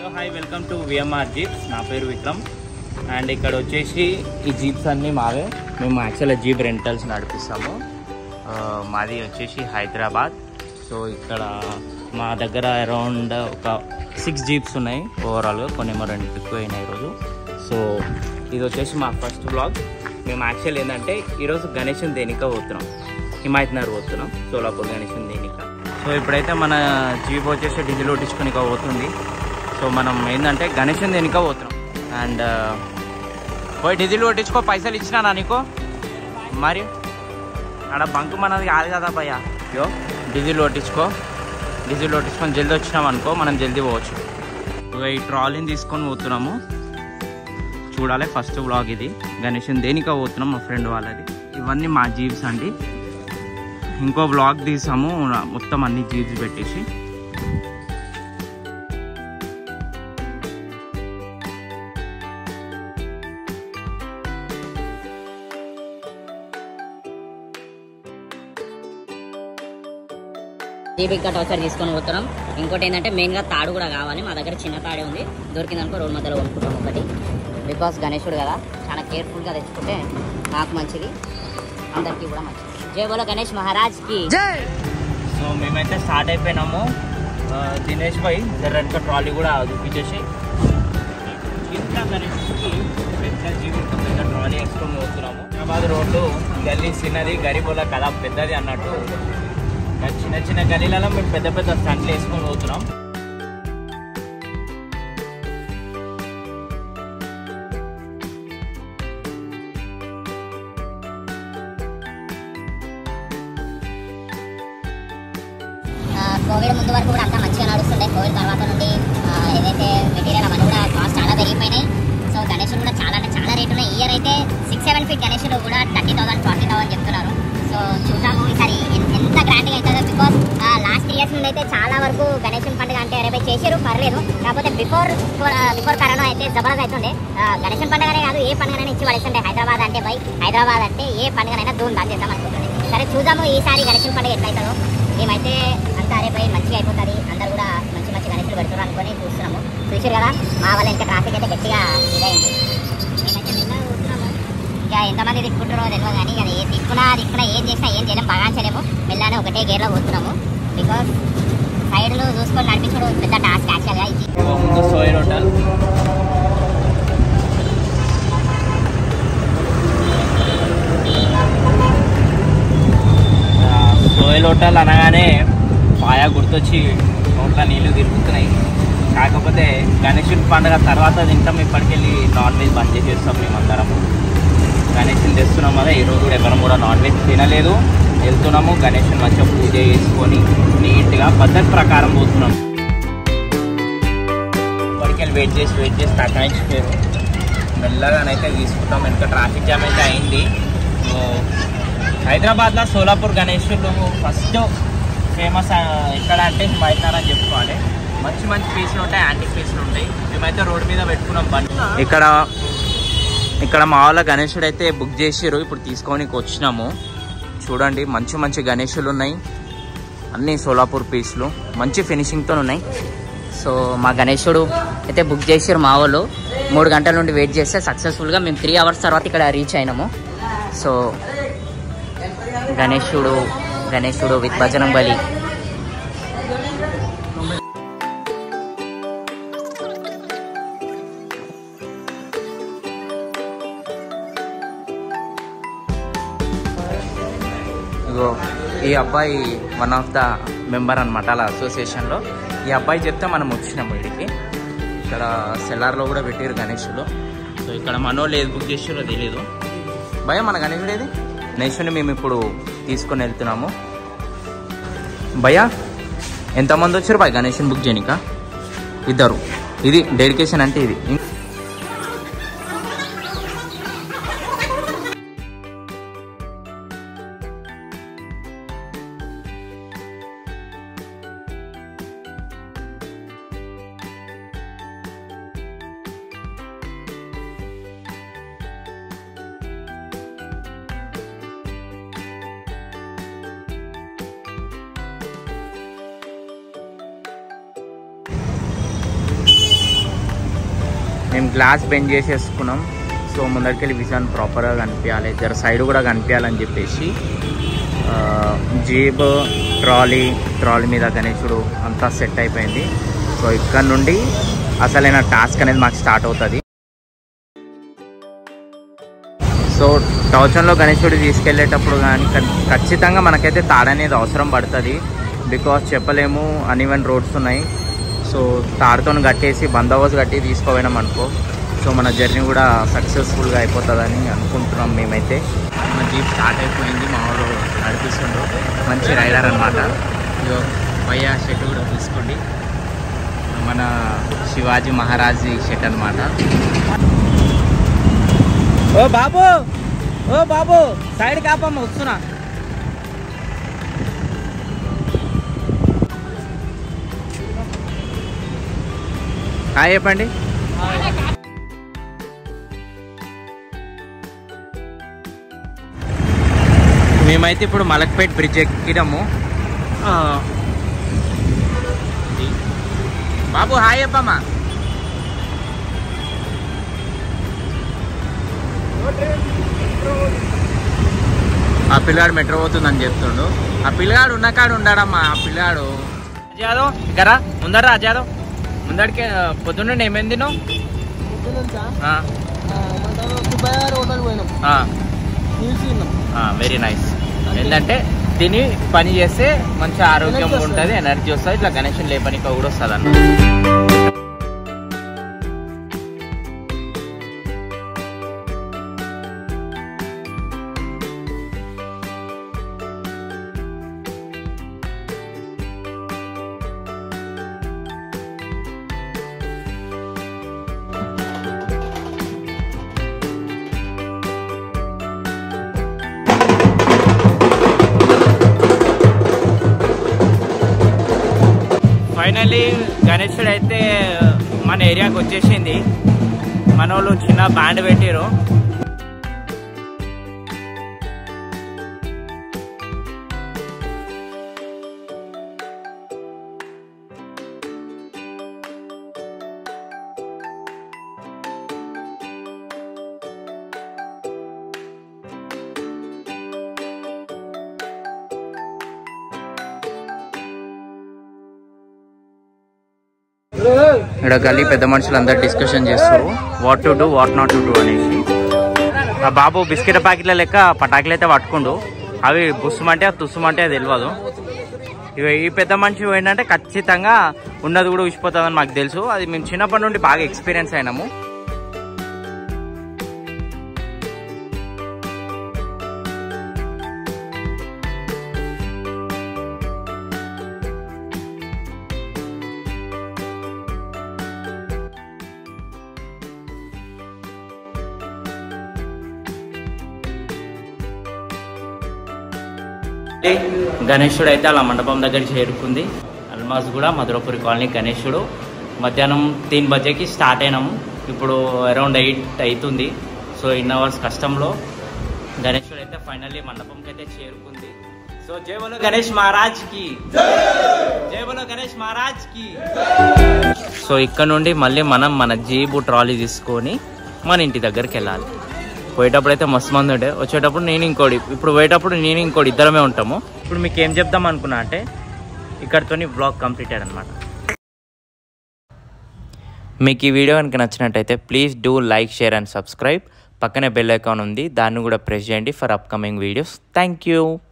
Hello hi welcome to VMR jeeps. నా పేరు Vikram and ఇక్కడ వచ్చేసి ఈ జీప్స్ అన్నీ మావే. మేము యాక్చువల్గా జీప్ రెంటల్స్ నడిపిస్తాము. మాది వచ్చేసి హైదరాబాద్. సో ఇక్కడ మా దగ్గర అరౌండ్ ఒక 6 జీప్స్ ఉన్నాయి ఓవరాల్గా. కొన్ని ఏమో 2 ఎక్కువ అయినాయి ఈరోజు. సో ఇది వచ్చేసి మా ఫస్ట్ బ్లాగ్. మేము యాక్చువల్ ఏంటంటే ఈరోజు గణేశన్ దేనిక పోతున్నాం, హిమాయత్నగర్ పోతున్నాం, సోలాపూర్ గణేశన్ దేనిక. సో ఇప్పుడైతే మన జీప్ వచ్చేసి డీజిల్ కొట్టించుకొని పోతుంది. సో మనం ఏంటంటే గణేశన్ దేనిక పోతున్నాం. అండ్ పోయి డీజిల్ కొట్టించుకో, పైసలు ఇచ్చినా నీకు. మరి ఆడ బంక్ మనది కాదు కదా భయ్య. యో డీజిల్ కొట్టించుకొని జల్దీ వచ్చినాం అనుకో, మనం జల్దీ పోవచ్చు. ఈ ట్రాలీని తీసుకొని పోతున్నాము. చూడాలి ఫస్ట్ బ్లాగ్ ఇది. గణేశన్ దేనిక పోతున్నాం మా ఫ్రెండ్ వాళ్ళది. ఇవన్నీ మా జీప్స్ అండి. ఇంకో బ్లాగ్ తీసాము మొత్తం అన్ని జీప్స్ పెట్టేసి. జీప్ ఇంకా టోచర్ తీసుకొని పోతున్నాం. ఇంకోటి ఏంటంటే మెయిన్గా తాడు కూడా కావాలి. మా దగ్గర చిన్న తాడే ఉంది, దొరికిందనుకో రోడ్ మధ్యలో కొనుక్కుంటాం ఒకటి. బికాస్ గణేశుడు కదా, చాలా కేర్ఫుల్గా తెచ్చుకుంటే నాకు మంచిది, అందరికీ కూడా మంచిది. జై బోలో గణేష్ మహారాజ్కి జై. సో మేమైతే స్టార్ట్ అయిపోయినాము. దినేష్ భాయ్ వెనక ట్రాలీ కూడా చూపించేసి ఇంత గణేష్కి పెద్ద జీవితం పెద్ద ట్రాలీ వేసుకొని పోతున్నాము. హైదరాబాద్ రోడ్డు గల్లీ చిన్నది, గరీబోల కదా పెద్దది అన్నట్టు. చిన్న చిన్న గల్లీలలో మేము పెద్ద పెద్ద స్టంట్లు వేసుకొని పోతున్నాం. కోవిడ్ ముందు వరకు కూడా అంతా మంచిగా నడుస్తుండే. కోవిడ్ తర్వాత నుండి ఏదైతే మెటీరియల్ అవన్నీ కూడా కాస్ట్ చాలా పెరిగిపోయినాయి. సో గణేశులు కూడా చాలా అంటే చాలా రేటు ఉన్నాయి. ఇయర్ అయితే 6-7 ఫీట్ గణేశులు కూడా 30,000 40,000 చెప్తున్నారు. సో చూద్దాము ఈసారి ఎంత గ్రాండ్గా అవుతుందో. బికాస్ లాస్ట్ 3 ఇయర్స్ నుండి అయితే చాలా వరకు గణేశుని పండుగ అంటే 20 చేసారు పర్లేదు. కాకపోతే బిఫోర్ కరోనా అయితే జబర్దస్త్ అవుతుండే. గణేశుని పండుగనే కాదు, ఏ పండుగనైనా ఇచ్చి పడేస్తుండే. హైదరాబాద్ అంటే ఏ పండుగనైనా ధూమ్-ధామ్ చేద్దాం అనుకుంటుండే. సరే చూద్దాము ఈసారి గణేశుని పండుగ ఎట్లా అవుతుందో. మేమైతే అంతా అరేపోయి మంచిగా అయిపోతుంది, అందరు కూడా మంచి మంచి గణేశులు పెడుతున్నారు అనుకొని చూస్తున్నాము. చూసారు కదా మా వాళ్ళ ఇంకా ట్రాఫిక్ అయితే గట్టిగా ఇదైంది. మేమైతే మెల్లగా కూర్చున్నాము. ఇక ఎంతమంది తిప్పుకుంటారో తెలియదు కానీ అది తిప్పుకున్నా ఏం చేసినా ఏం చేయలేము, బాగా చేయలేము. మెల్లనే ఒకటే గేర్లో కూర్చున్నాము. బికాస్ సైడ్లు చూసుకొని నడిపించడం పెద్ద టాస్క్ యాక్చువల్గా. ఇది సోయల్ హోటల్. సోయల్ హోటల్ అనగానే పాయా గుర్తొచ్చి నోట్ల నీళ్లు తిరుగుతున్నాయి. కాకపోతే గణేశుని పండుగ తర్వాత తింటాం. ఇప్పటికెళ్ళి నాన్ వెజ్ బంద్ చేసేస్తాం మేమందరము. గణేశుని తెస్తున్నాం కదా, ఈరోజు కూడా ఎవరం కూడా నాన్ వెజ్ తినలేదు. వెళ్తున్నాము గణేశుని మంచిగా పూజ చేసుకొని నీట్గా పద్ధతి ప్రకారం పోతున్నాం. ఇప్పటికెళ్ళి వెయిట్ చేసి తగ్గించిపోయారు. మెల్లగానైతే తీసుకుంటాం. వెనక ట్రాఫిక్ జామ్ అయితే అయింది. హైదరాబాద్లో సోలాపూర్ గణేశులు ఫస్ట్ ఫేమస్ ఎక్కడ అంటే హిమాయత్నగర్ అని చెప్పుకోవాలి. మంచి మంచి పీసులు ఉంటాయి, యాంటిక్ పీసులు ఉంటాయి. మేమైతే రోడ్డు మీద పెట్టుకున్నాం బండి. ఇక్కడ మా వాళ్ళ గణేశుడు అయితే బుక్ చేసారు, ఇప్పుడు తీసుకోనికి వచ్చినాము. చూడండి మంచి మంచి గణేశులు ఉన్నాయి, అన్నీ సోలాపూర్ పీసులు మంచి ఫినిషింగ్తో ఉన్నాయి. సో మా గణేశుడు అయితే బుక్ చేసారు మా వాళ్ళు. 3 గంటల నుండి వెయిట్ చేస్తే సక్సెస్ఫుల్గా మేము 3 అవర్స్ తర్వాత ఇక్కడ రీచ్ అయినాము. సో గణేశుడు విత్ భజనం బలి. ఇగో ఈ అబ్బాయి వన్ ఆఫ్ ద మెంబర్ అనమాట అలా అసోసియేషన్లో. ఈ అబ్బాయి చెప్తే మనం వచ్చినాము వీడికి. ఇక్కడ సెల్లార్లో కూడా పెట్టారు గణేశులు. సో ఇక్కడ మనోళ్ళు ఏది బుక్ చేసారో తెలియదు. భయ మన గణేశుడు ఏది? గణేశుని మేము ఇప్పుడు తీసుకొని వెళ్తున్నాము. భయ్యా ఎంతమంది వచ్చారు భయ్ గణేశుని బుక్ చేయనిక? 2. ఇది డెడికేషన్ అంటే ఇది. మేము గ్లాస్ బెండ్ చేసేసుకున్నాం. సో ముందరికి వెళ్ళి విజన్ ప్రాపర్గా కనిపించాలి, జర సైడ్ కూడా కనిపించాలని చెప్పేసి జీప్ ట్రాలీ మీద గణేశుడు అంతా సెట్ అయిపోయింది. సో ఇక్కడ నుండి అసలైన టాస్క్ అనేది మాకు స్టార్ట్ అవుతుంది. సో టౌచన్లో గణేశుడు తీసుకెళ్ళేటప్పుడు కానీ ఖచ్చితంగా మనకైతే తాడు అనేది అవసరం పడుతుంది. బికాస్ చెప్పలేము, అన్ఈవెన్ రోడ్స్ ఉన్నాయి. సో తాడుతో కట్టేసి బందోబస్తు కట్టి తీసుకోపోయినాం అనుకో, సో మన జర్నీ కూడా సక్సెస్ఫుల్గా అయిపోతుందని అనుకుంటున్నాం మేమైతే. మన జీప్ స్టార్ట్ అయిపోయింది, మా వాడు నడిపిస్తుండ్రు, మంచి రైడర్ అనమాట. ఇదో భయ్యా షెట్ కూడా తీసుకోండి, మన శివాజీ మహారాజ్ షెట్ అనమాట. ఓ బాబు సైడ్ కాపమ్మ వస్తున్నా. హాయ్ చెప్పండి. మేమైతే ఇప్పుడు మలక్పేట్ బ్రిడ్జ్ ఎక్కినాము. బాబు హాయ్ చెప్పమ్మా. ఆ పిల్లాడు మెట్రో పోతుందని చెప్తుండు. ఆ పిల్లాడు ఉన్న కాడు ఉన్నాడమ్మా. ఆ పిల్లాడు అజాదవ్ గరా ముందరా, అజాదవ్ ముందడికి పొద్దున్న ఏమైంది నువ్వు? Very nice. ఏంటంటే తిని పని చేస్తే మంచి ఆరోగ్యం ఉంటుంది, ఎనర్జీ వస్తుంది, ఇట్లా గణేశుని లేపనికి కూడా వస్తుంది అన్న. ఫైనల్లీ గణేశుడు అయితే మన ఏరియాకి వచ్చేసింది. మన వాళ్ళు చిన్న బ్యాండ్ పెట్టారు. ఇక్కడ గల్లీ పెద్ద మనుషులు అందరు డిస్కషన్ చేస్తారు, what to do what not to do అనేసి. ఆ బాబు బిస్కెట్ ప్యాకెట్ల లెక్క పటాకులు అయితే పట్టుకుండు, అవి బుస్సుమంటే తుస్సుమంటే అది తెలియదు. ఇవి ఈ పెద్ద మనిషి ఏంటంటే ఖచ్చితంగా ఉన్నది కూడా ఊసిపోతుందని మాకు తెలుసు. అది మేము చిన్నప్పటి నుండి బాగా ఎక్స్పీరియన్స్ అయినాము. గణేశుడు అయితే అలా మండపం దగ్గర చేరుకుంది. అల్మాజ్ కూడా మధురపురి కాలనీ గణేశుడు. మధ్యాహ్నం 3 బజేకి స్టార్ట్ అయినాము, ఇప్పుడు అరౌండ్ 8 అవుతుంది. సో ఇన్ అవర్స్ కష్టంలో గణేశుడు అయితే ఫైనల్లీ మండపంకి అయితే చేరుకుంది. సో జై బోలో గణేష్ మహారాజ్ కి, జై బోలో గణేష్ మహారాజ్ కి. సో ఇక్కడ నుండి మళ్ళీ మనం మన జీబు ట్రాలీ తీసుకొని మన ఇంటి దగ్గరికి వెళ్ళాలి. పోయేటప్పుడు అయితే మస్తు మంది ఉండే, వచ్చేటప్పుడు నేను ఇంకోటి, ఇప్పుడు పోయేటప్పుడు నేను ఇంకోటి, ఇద్దరమే ఉంటాము. ఇప్పుడు మీకు ఏం చెప్దాం అనుకున్నా అంటే ఇక్కడితోని వ్లాగ్ కంప్లీటెడ్ అనమాట. మీకు ఈ వీడియో కనుక నచ్చినట్టయితే please do like, share and subscribe. పక్కనే బెల్ ఐకాన్ ఉంది, దాన్ని కూడా ప్రెస్ చేయండి for upcoming videos. Thank you.